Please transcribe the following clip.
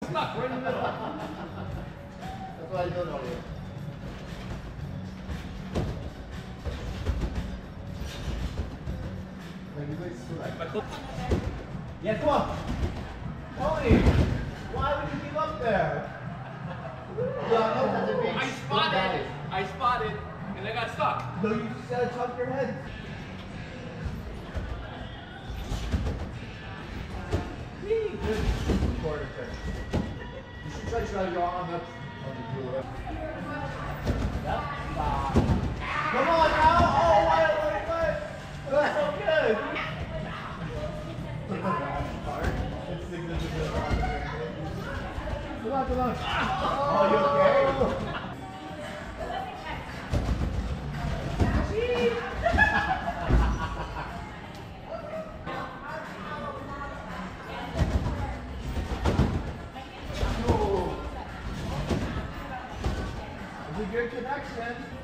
stuck right in the middle. That's why I don't know you. Yeah, come on. Tony, why would you give up there? I spotted, and I got stuck. No, you just gotta tuck your head. Good quarter turn. You should try to try your arm up on the cooler. Yep. Come on now! Oh, wait. That's so good! Come on. Oh, you okay? It's a good connection.